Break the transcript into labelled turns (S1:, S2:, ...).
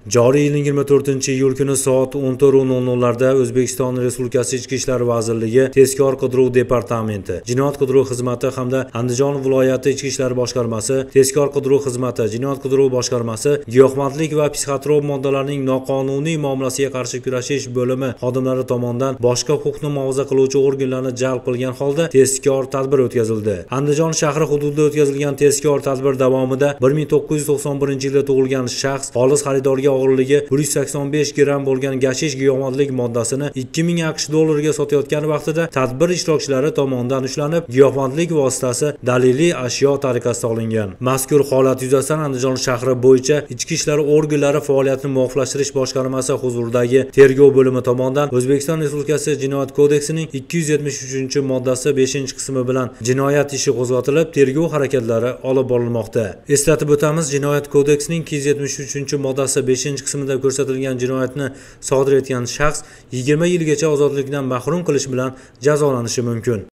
S1: Joriy yilning 24-iyul kuni soat 14:00 da O'zbekiston Respublikasi Ichki ishlar vazirligi Tezkor qidiruv departamenti, Jinoyat qidiruv xizmati hamda Andijon viloyati Ichki ishlar boshqarmasi, Tezkor qidiruv xizmati, Jinoyat qidiruv boshqarmasi, giyohvandlik va psixotrop moddalarning noqonuniy muomalasiga qarshi kurashish bo'limi xodimlari tomonidan boshqa huquqni muhofaza qiluvchi organlarni jalb qilgan holda tezkor tadbir o'tkazildi. Andijon shahri hududida o'tkazilgan tezkor tadbir davomida 1991-yilda tug'ilgan shaxs xolis xaridorga og'irligi 185 gram bo'lgan gashish giyohvandlik moddasini 2000 AQSh dollariga sotayotgan vaqtida tadbir ishtirokchilari tomonidan ushlanib, giyohvandlik vositasi daliliy ashyo tariqasida olingan. Mazkur holat yuzasidan Andijon shahri bo'yicha Ichki ishlar organlari faoliyatini muvofiqlashtirish boshqarmasi huzuridagi tergov bo'limi tomonidan O'zbekiston Respublikasi Jinoyat kodeksining 273-moddasi 5-qismi bilan jinoyat ishi qo'zg'atilib, tergov harakatlari olib borilmoqda. Eslatib o'tamiz, Jinoyat kodeksining 273-moddasi 5-qismida ko'rsatilgan jinoyatni sodir etgan shaxs 20 yilgacha ozodlikdan mahrum qilish bilan jazolanishi mumkin.